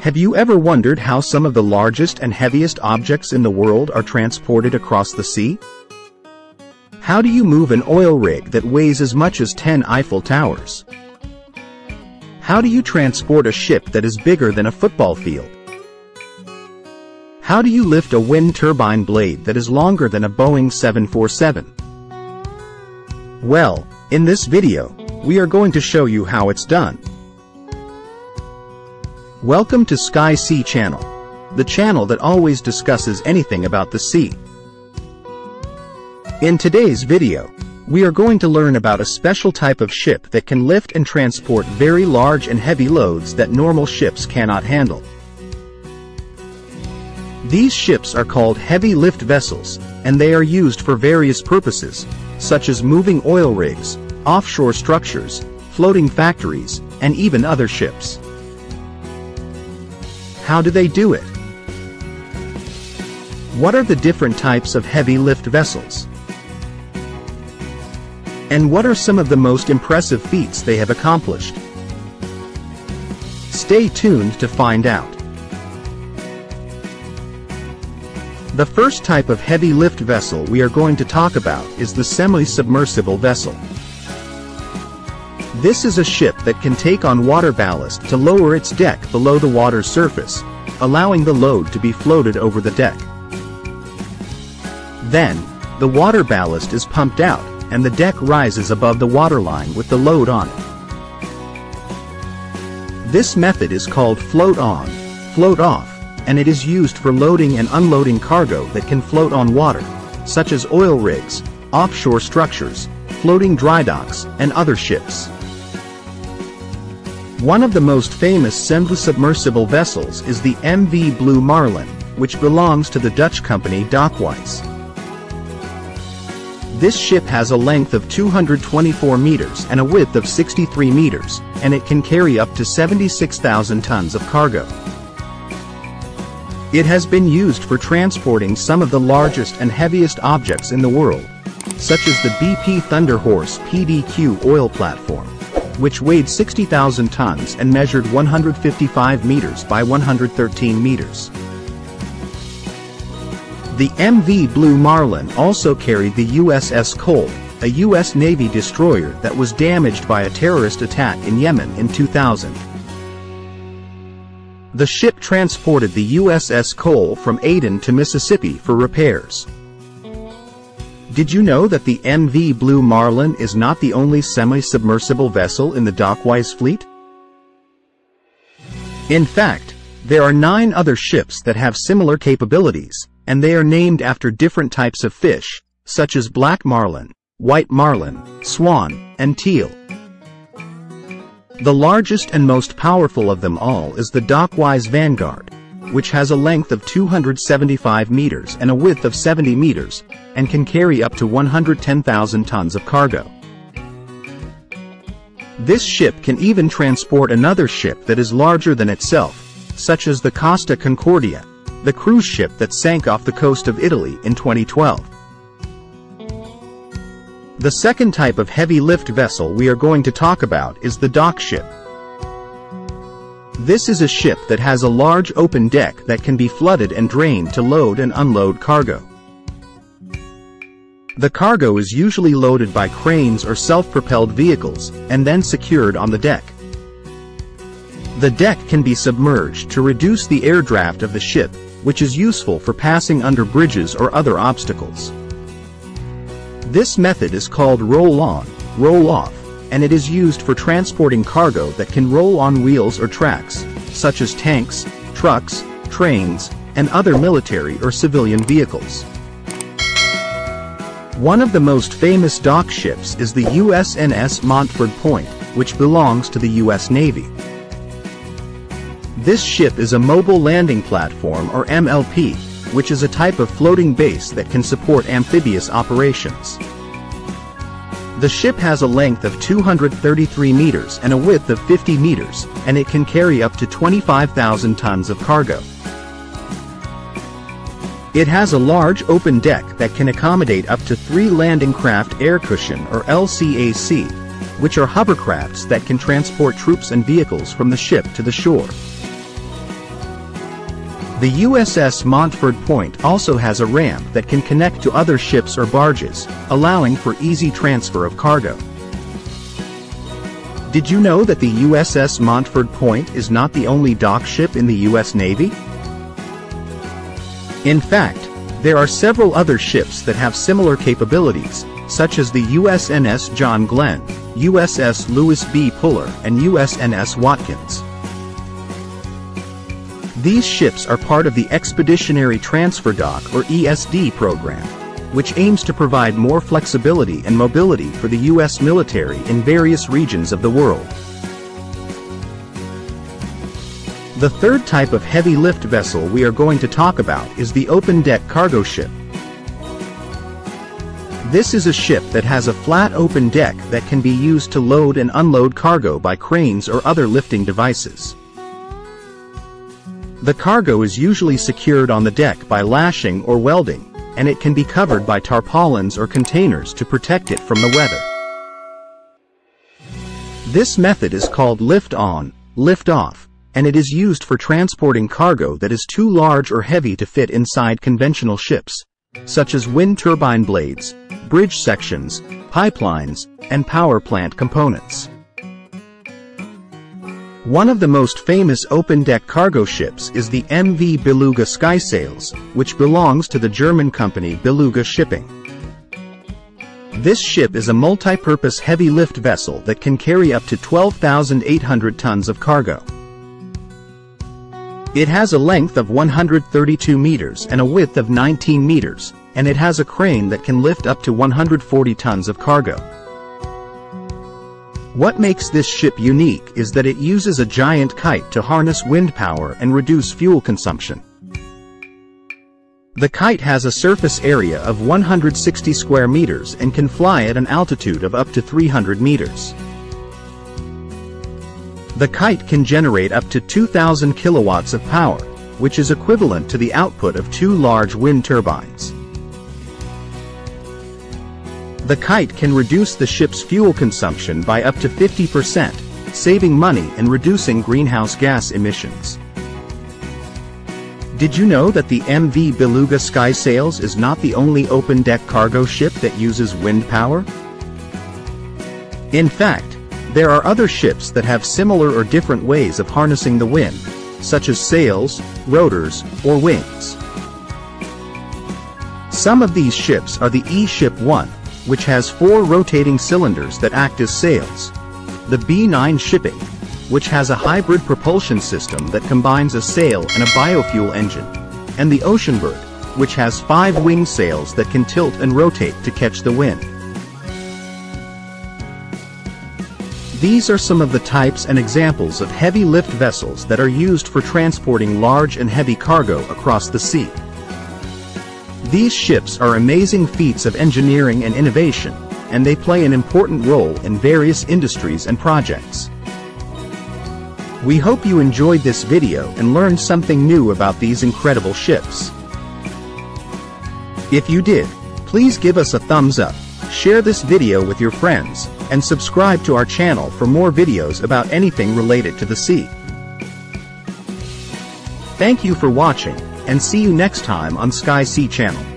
Have you ever wondered how some of the largest and heaviest objects in the world are transported across the sea? How do you move an oil rig that weighs as much as 10 Eiffel Towers? How do you transport a ship that is bigger than a football field? How do you lift a wind turbine blade that is longer than a Boeing 747? Well, in this video, we are going to show you how it's done. Welcome to Sky Sea Channel, the channel that always discusses anything about the sea. In today's video, we are going to learn about a special type of ship that can lift and transport very large and heavy loads that normal ships cannot handle. These ships are called heavy lift vessels, and they are used for various purposes, such as moving oil rigs, offshore structures, floating factories, and even other ships. How do they do it? What are the different types of heavy lift vessels? And what are some of the most impressive feats they have accomplished? Stay tuned to find out. The first type of heavy lift vessel we are going to talk about is the semi-submersible vessel. This is a ship that can take on water ballast to lower its deck below the water's surface, allowing the load to be floated over the deck. Then, the water ballast is pumped out, and the deck rises above the waterline with the load on it. This method is called float on, float off, and it is used for loading and unloading cargo that can float on water, such as oil rigs, offshore structures, floating dry docks, and other ships. One of the most famous semi-submersible vessels is the MV Blue Marlin, which belongs to the Dutch company Dockwise. This ship has a length of 224 meters and a width of 63 meters, and it can carry up to 76,000 tons of cargo. It has been used for transporting some of the largest and heaviest objects in the world, such as the BP Thunder Horse PDQ oil platform, which weighed 60,000 tons and measured 155 meters by 113 meters. The MV Blue Marlin also carried the USS Cole, a U.S. Navy destroyer that was damaged by a terrorist attack in Yemen in 2000. The ship transported the USS Cole from Aden to Mississippi for repairs. Did you know that the MV Blue Marlin is not the only semi-submersible vessel in the Dockwise fleet? In fact, there are 9 other ships that have similar capabilities, and they are named after different types of fish, such as black marlin, white marlin, swan, and teal. The largest and most powerful of them all is the Dockwise Vanguard, which has a length of 275 meters and a width of 70 meters, and can carry up to 110,000 tons of cargo. This ship can even transport another ship that is larger than itself, such as the Costa Concordia, the cruise ship that sank off the coast of Italy in 2012. The second type of heavy lift vessel we are going to talk about is the dock ship. This is a ship that has a large open deck that can be flooded and drained to load and unload cargo. The cargo is usually loaded by cranes or self-propelled vehicles, and then secured on the deck. The deck can be submerged to reduce the air draft of the ship, which is useful for passing under bridges or other obstacles. This method is called roll-on, roll-off, and it is used for transporting cargo that can roll on wheels or tracks, such as tanks, trucks, trains, and other military or civilian vehicles. One of the most famous dock ships is the USNS Montford Point, which belongs to the U.S. Navy. This ship is a mobile landing platform, or MLP, which is a type of floating base that can support amphibious operations. The ship has a length of 233 meters and a width of 50 meters, and it can carry up to 25,000 tons of cargo. It has a large open deck that can accommodate up to 3 landing craft air cushion, or LCAC, which are hovercrafts that can transport troops and vehicles from the ship to the shore. The USS Montford Point also has a ramp that can connect to other ships or barges, allowing for easy transfer of cargo. Did you know that the USS Montford Point is not the only dock ship in the U.S. Navy? In fact, there are several other ships that have similar capabilities, such as the USNS John Glenn, USS Louis B. Puller, and USNS Watkins. These ships are part of the Expeditionary Transfer Dock or ESD program, which aims to provide more flexibility and mobility for the U.S. military in various regions of the world. The third type of heavy lift vessel we are going to talk about is the open-deck cargo ship. This is a ship that has a flat open deck that can be used to load and unload cargo by cranes or other lifting devices. The cargo is usually secured on the deck by lashing or welding, and it can be covered by tarpaulins or containers to protect it from the weather. This method is called lift-on, lift-off, and it is used for transporting cargo that is too large or heavy to fit inside conventional ships, such as wind turbine blades, bridge sections, pipelines, and power plant components. One of the most famous open-deck cargo ships is the MV Beluga Skysails, which belongs to the German company Beluga Shipping. This ship is a multi-purpose heavy lift vessel that can carry up to 12,800 tons of cargo. It has a length of 132 meters and a width of 19 meters, and it has a crane that can lift up to 140 tons of cargo. What makes this ship unique is that it uses a giant kite to harness wind power and reduce fuel consumption. The kite has a surface area of 160 square meters and can fly at an altitude of up to 300 meters. The kite can generate up to 2,000 kilowatts of power, which is equivalent to the output of 2 large wind turbines. The kite can reduce the ship's fuel consumption by up to 50%, saving money and reducing greenhouse gas emissions. Did you know that the MV Beluga Skysails is not the only open-deck cargo ship that uses wind power? In fact, there are other ships that have similar or different ways of harnessing the wind, such as sails, rotors, or wings. Some of these ships are the E-Ship 1, which has 4 rotating cylinders that act as sails, the B-9 Shipping, which has a hybrid propulsion system that combines a sail and a biofuel engine, and the Oceanbird, which has 5 wing sails that can tilt and rotate to catch the wind. These are some of the types and examples of heavy lift vessels that are used for transporting large and heavy cargo across the sea. These ships are amazing feats of engineering and innovation, and they play an important role in various industries and projects. We hope you enjoyed this video and learned something new about these incredible ships. If you did, please give us a thumbs up, share this video with your friends, and subscribe to our channel for more videos about anything related to the sea. Thank you for watching, and see you next time on Sky Sea Channel.